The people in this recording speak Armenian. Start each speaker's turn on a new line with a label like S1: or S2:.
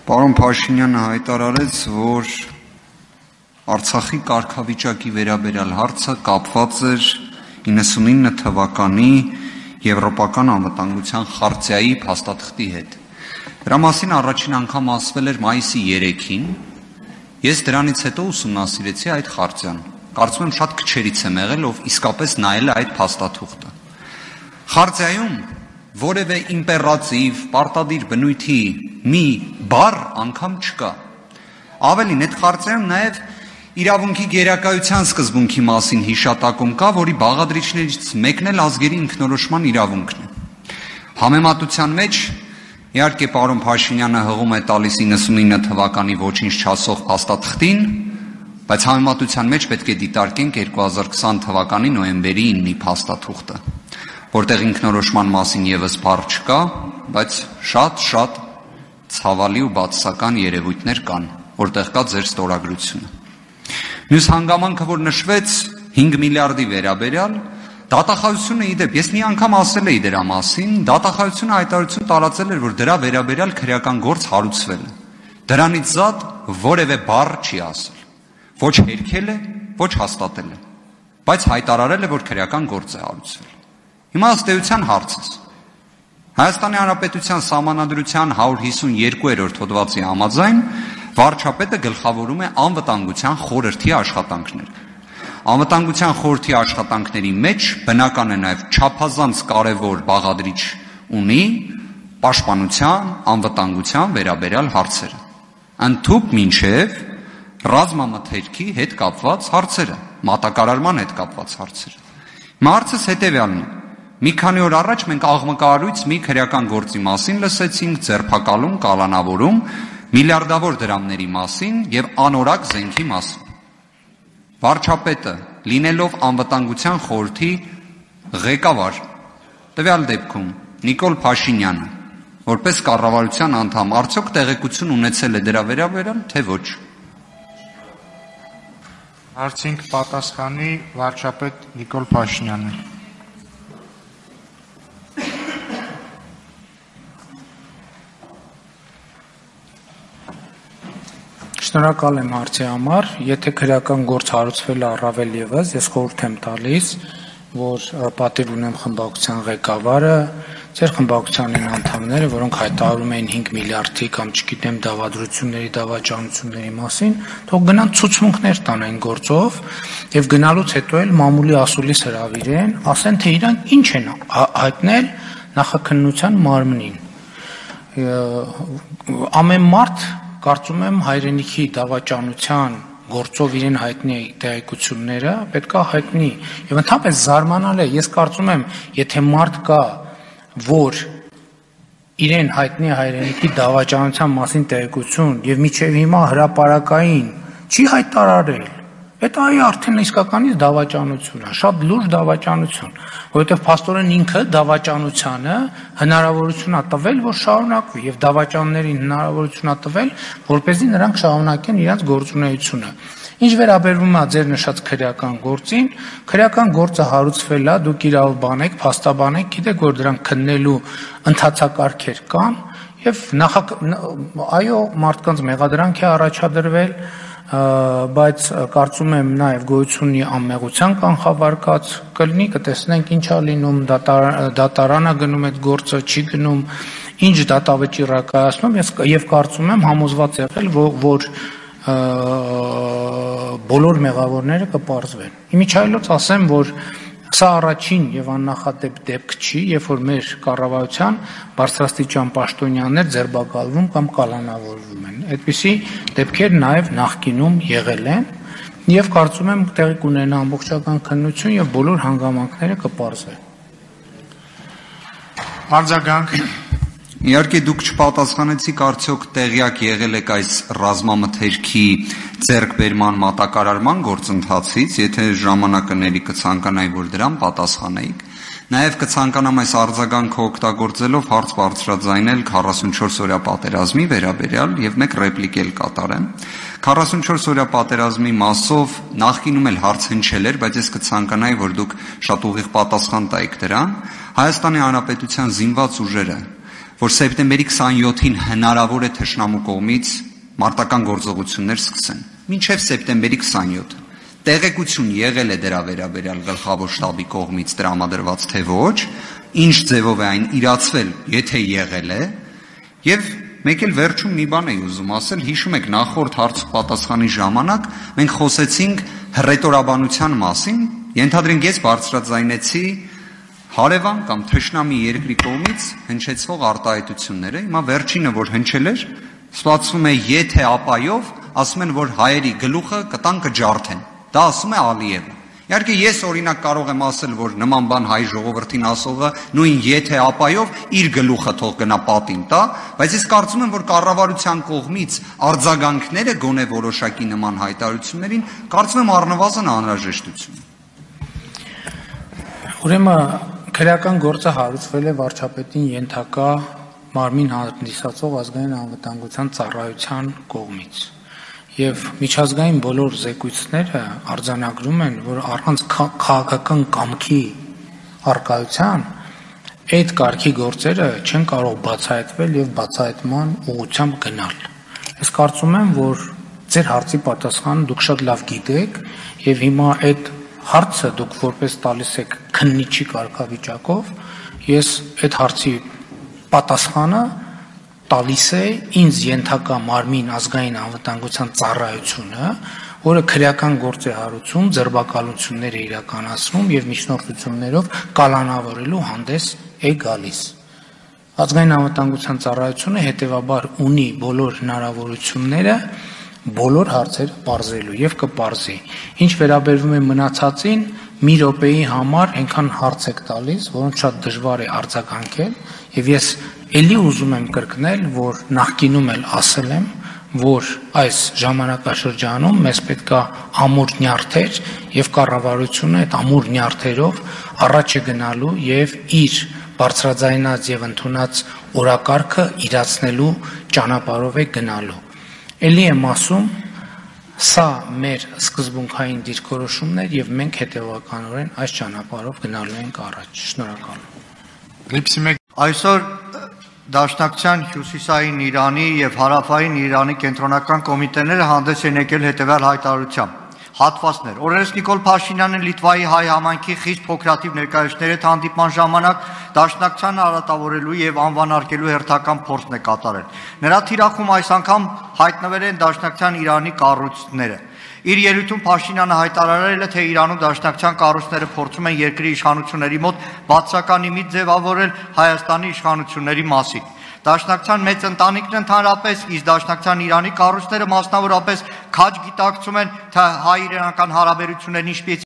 S1: Պարոն Փաշինյանը հայտարարեց, որ Արցախի կարգավիճակի վերաբերյալ հարցը կապված էր 99 թվականի Եվրոպական անվտանգության խարտիայի փաստաթղթի հետ։ Դրա մասին առաջին անգամ ասվել էր մայիսի 3-ին։ Ես դրանից հետո ուսումնասիրեցի այդ խարտիան։ Կարծում եմ շատ քչերից եմ եղել, ով իսկապես նայել է այդ փաստաթուղթը։ Խարտիայում որևէ իմպերատիվ, պարտադիր բնույթի մի բառ անգամ չկա։ Ավելին, այդ խարտիայում նաև իրավունքի գերակայության սկզբունքի մասին հիշատակում կա, որի բաղադրիչներից մեկն էլ ազգերի ինքնորոշման իրավունքն է։ Համեմատության մեջ, իհարկե, պարոն Փաշինյանը հղում է տալիս 99 թվականի ոչինչ չասող փաստաթղթին, բայց համեմատության մեջ պետք է դիտարկենք 2020 թվականի նոյեմբերի 9-ի փաստաթուղթը, որտեղ ինքնորոշման մասին եւս բառ չկա, բայց շատ ցավալի ու բացասական երևույթներ կան, որտեղ կա ձեր ստորագրությունը։ Մյուս հանգամանքը, որ նշվեց 5 միլիարդի վերաբերյալ, դատախազությունը իդեպ, ես մի անգամ ասել էի դրա մասին, դատախազությունը հայտարարություն տարածել էր, որ դրա վերաբերյալ քրեական գործ հարուցվել է։ Դրանից զատ որևէ բառ չի ասել։ Ոչ հերքել է, ոչ հաստատել է, բայց հայտարարել է, որ քրեական գործ է հարուցվել։ Հիմա ըստ էության հարցս։ Հայաստանի Հանրապետության Սահմանադրության 152-րդ հոդվածի համաձայն վարչապետը գլխավորում է անվտանգության խորհրդի աշխատանքները։ Անվտանգության խորհրդի աշխատանքների մեջ բնական է նաև չափազանց կարևոր բաղադրիչ ունի պաշտպանության, անվտանգության վերաբերյալ հարցերը։ Ընդհուպ մինչև ռազմամթերքի հետ կապված հարցերը, մատակարարման հետ կապված հարցերը։ Հարցս հետևյալն է։ Մի քանի օր առաջ մենք աղմկահարույց մի քրեական գործի մասին լսեցինք, ձերբակալում, կալանավորում, միլիարդավոր դրամների մասին եւ անորակ զենքի մասին։ Վարչապետը, լինելով անվտանգության խորհրդի ղեկավար, տվյալ դեպքում Նիկոլ Փաշինյանը, որպես կառավարության անդամ, արդյոք տեղեկություն ունեցել է դրա վերաբերյալ, թե ոչ։
S2: Հարցին կպատասխանի վարչապետ Նիկոլ Փաշինյանը։
S3: Շնորհակալ եմ հարցի համար, եթե քրեական գործ հարուցվել է առավել ևս, ես խորհուրդ եմ տալիս, որ պատիվ ունեմ խմբակցության ղեկավարը, ձեր խմբակցության անդամները, որոնք հայտարարում էին 5 միլիարդի կամ չգիտեմ դավադրությունների, դավաճանությունների մասին, թող գնան ցուցմունքներ տան այն գործով եւ գնալուց հետո էլ մամուլի ասուլիս հրավիրեն, ասեն թե իրանք ինչ են հայտնել նախաքննության մարմնին։ Ամեն մարդ կարծում եմ հայրենիքի դավաճանության գործով իրեն հայտնի տեղեկությունները պետք է հայտնի եւ ընդհանրապես զարմանալ է, ես կարծում եմ, եթե մարդ կա, որ իրեն հայտնի հայրենիքի դավաճանության մասին տեղեկություն եւ միջև հիմա հրապարակային չի հայտարարել, այդ այ արդեն իսկականից դավաճանություն է, շատ լուրջ դավաճանություն, որովհետեւ փաստորեն ինքը դավաճանությանը հնարավորություն է տվել, որ շարունակվի եւ դավաճաններին հնարավորություն է տվել, որպեսզի նրանք շարունակեն իրենց գործունեությունը։ Ինչ վերաբերվում է ձեր նշած քրեական գործին, քրեական գործը հարուցվել է, դուք իրավաբան եք, փաստաբան եք, գիտեք, որ դրանք քննելու ընթացակարգեր կան եւ այո, մարդկանց մեղադրանք է առաջադրվել, բայց կարծում եմ նաև գոյություն ունի անմեղության կանխավարկած կլինի, կտեսնենք ինչա լինում, դատարանը գնում այդ գործը, չի գնում, ինչ դատավճիռ է կայացնում եւ կարծում եմ համոզված եղել, որ բոլոր մեղավորները կպարզվեն։ Իմիջայլոց ասեմ, որ սա առաջին եւ աննախադեպ դեպք չի, երբ որ մեր կառավարության բարձրաստիճան պաշտոնյաներ ձերբակալվում կամ կալանավորվում են։ Այդպիսի դեպքեր նաեւ նախկինում եղել են եւ կարծում եմ տեղի կունենա ամբողջական քննություն եւ բոլոր հանգամանքները կպարզվեն։
S2: Արձագանք։
S1: Իհարկե դուք չպատասխանեցիք, արդյոք տեղյակ եղել եք այս ռազմամթերքի ձեռքբերման մատակարարման գործընթացից, եթե ժամանակը ների կցանկանայի, որ դրան պատասխանեիք։ Նաև կցանկանամ այս արձագանքը օգտագործելով հարց բարձրաձայնել 44-օրյա պատերազմի վերաբերյալ եւ մեկ ռեպլիկ էլ կատարեմ։ 44-օրյա պատերազմի մասով նախկինում էլ հարց հնչել էր, բայց ես կցանկանայի, որ դուք շատ ուղիղ պատասխան տայիք դրան։ Հայաստանի Հանրապետության զինված ուժերը որ սեպտեմբերի 27-ին հնարավոր է թշնամու կողմից մարտական գործողություններ սկսեն։ Մինչև սեպտեմբերի 27 տեղեկություն եղել է դրա վերաբերյալ գլխավոր շտաբի կողմից տրամադրված թե ոչ, ինչ ձևով է այն իրացվել, եթե եղել է, եւ մեկ էլ վերջում մի բան էի ուզում ասել, հիշում եք նախորդ հարց պատասխանի ժամանակ մենք խոսեցինք հռետորաբանության մասին, ենթադրենք ես բարձրաձայնեցի հարևան կամ թշնամի երկրի կողմից հնչեցվող արտահայտությունները, հիմա վերջինը որ հնչել էր, ստացվում է եթե ապայով, ասում են որ հայերի գլուխը կտան կջարդեն։ Դա ասում է Ալիևը։ Իհարկե ես օրինակ կարող եմ ասել, որ նման բան հայ ժողովրդին ասողը նույն եթե ապայով իր գլուխը թող գնա պատին տա, բայց ես կարծում եմ, որ կառավարության կողմից արձագանքները գոնե որոշակի նման հայտարարություններին կարծում եմ առնվազն անհրաժեշտություն։
S3: Ուրեմն քրեական գործը հարուցվել է վարչապետին ենթակա մարմին հանդիսացող ազգային անվտանգության ծառայության կողմից։ Եվ միջազգային բոլոր զեկույցները արձանագրում են, որ առանց քաղաքական կամքի առկայության այդ կարգի գործերը չեն կարող բացահայտվել եւ բացահայտման ուղղությամբ գնալ։ Ես կարծում եմ, որ ձեր հարցի պատասխանը դուք շատ լավ գիտեք եւ հիմա այդ հարցը դուք որպես տալիս եք քննիչի կարգավիճակով, ես այդ հարցի պատասխանը տալիս է ինձ ենթակա մարմին ազգային անվտանգության ծառայությունը, որը քրեական գործ է հարուցում, ձերբակալություններ է իրականացնում եւ միջնորդություններով կալանավորելու հանդես է գալիս։ Ազգային անվտանգության ծառայությունը հետեւաբար ունի բոլոր հնարավորությունները բոլոր հարցերը պարզելու եւ կպարզի։ Ինչ վերաբերվում է մնացածին, մի րոպեի համար այնքան հարց եք տալիս, որոնց շատ դժվար է արձագանքել, եւ ես ելի ուզում եմ կրկնել, որ նախկինում էլ ասել եմ, որ այս ժամանակաշրջանում մեզ պետք է ամուր նյարդեր եւ կառավարությունը այդ ամուր նյարդերով առաջ է գնալու եւ իր բարձրաձայնած եւ ընդունած օրակարգը իրացնելու ճանապարհով է գնալու։ Ելի եմ ասում, սա մեր սկզբունքային դիրքորոշումն է եւ մենք հետեւականորեն այս ճանապարհով գնալու ենք առաջ։ Շնորհակալ եմ։
S4: Այսօր Դաշնակցության Հյուսիսային Իրանի եւ Հարավային Իրանի կենտրոնական կոմիտեները հանդես են եկել հետեւյալ հայտարարությամբ։ Հատվածներ։ Օրերս Նիկոլ Փաշինյանը Լիտվայի հայ համայնքի խիստ փոքրաթիվ ներկայացուցիչների հետ հանդիպման ժամանակ Դաշնակցությանը արատավորելու եւ անվանարկելու հերթական փորձն է կատարել։ Նրա թիրախում այս անգամ հայտնվել են Դաշնակցության Իրանի կառույցները։ Իր ելույթում Փաշինյանը հայտարարել է, թե Իրանում Դաշնակցության կառույցները փորձում են երկրի իշխանությունների մոտ բացական իմիջ ձևավորել Հայաստանի իշխանությունների մասին։ Դաշնակցության մեծ ընտանիքն ընդհանրապես, իսկ Դաշնակցության Իրանի կառույցները մասնավորապես քաջ գիտակցում են, թե հայ-իրանական հարաբերություններն ինչպես